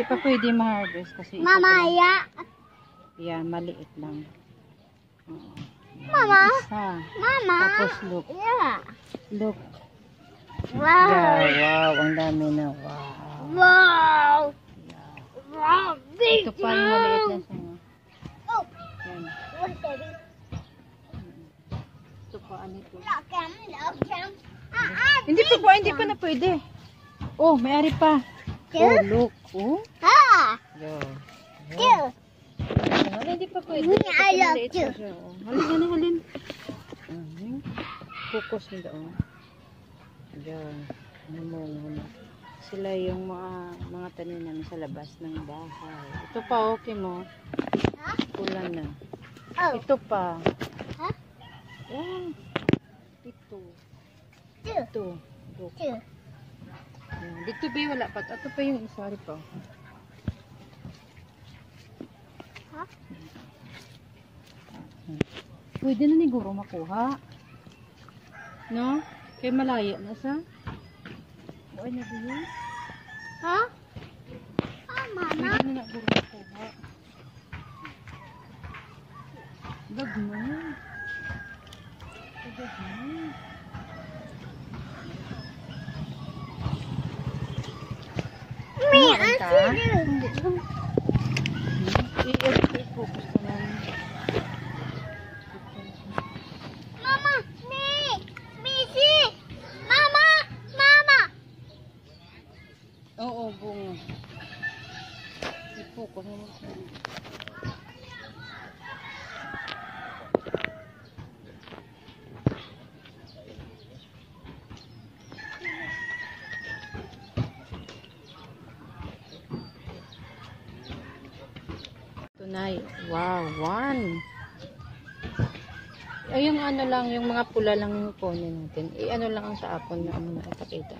pa pwede ma-harvest kasi Mama, ya. yan, maliit lang. Mama. Isa. Mama. Tapos look. Yeah. Look. Wow. Yeah, wow. Ang dami na. Wow. Wow. Yeah. Wow. Big. Ito pa yung maliit na siya. Oh. Yan. What's that? Ito pa, ano ito? Hindi pa na pwede. Oh, may-ari pa. Oh, look. Oh. Ah. Yeah. Hindi pa pwede. I love you. Halin, halin. Focus mo doon. Diyan. Sila yung mga tanim namin sa labas ng bahay. Ito pa, okay mo. Pula na. Oh. Ito pa. Huh? Yan. Ito. Two. Ito. Look. Two. Yan. Dito ba wala pa? Ito pa yung isa pa. Huh? Pwede na ni Guro makuha. No? Kaya malaya na sa. Buhay na din yun. Ha? Ah, Mama. Pwede na Guro makuha. Dag mo. Dag mo. Me, Kumain I ka? see you. Hindi. I-focus ka lang. Mama, me. Me, see. Mama. Mama. Oo, bunga. I-focus mo. Tunay. Wow, one. Ay, yung ano lang, yung mga pula lang yung kunin natin. Ano lang ang sa apon na ano nakapakita.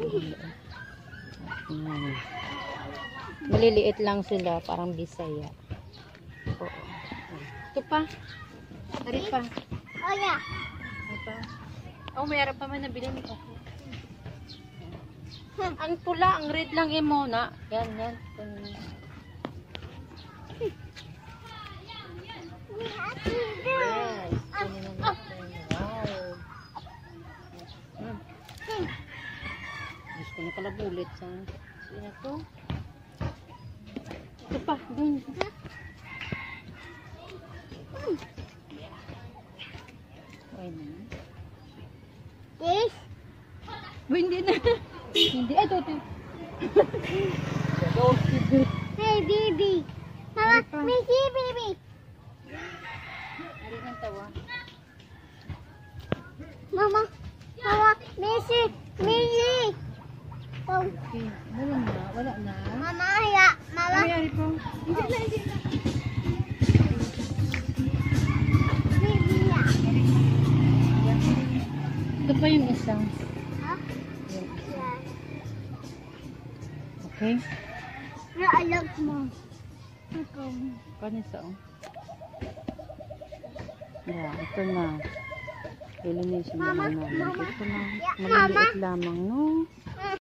Maliliit lang sila, parang bisaya. Oo. Ito pa. Ari pa. Oh, yeah. Ito pa. Oh, mayroon pa man nabili ni Coco. Ang pula, ang red lang imo na. Yan, yan. We have to do. Yes. Kunin na natin. Wow. Gusto ko na pala bulit sa sino to. Ito pa. Doon. Okay na. This. Hindi na. Hindi. Ay, ito. Hey, baby. Mama, me see, baby. Ari ng tawa. Mama, Mama, me see, me see. Oh, Okay. Wala na. Wala na. Mama, ya, Mama. Ay, ari po. Hindi na. Hindi na. Baby, ya. Ito pa yung isa. Huh? Yung isa. Yeah. Okay. Yeah, I love Mom. Kanisa oh. Yeah, ito na. Lilinis na Mama, naman. Mama. Ito na. Yeah, Maliliit lamang, no?